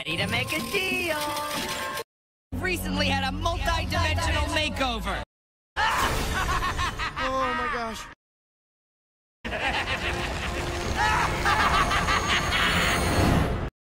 Ready to make a deal. Recently had a multi-dimensional makeover.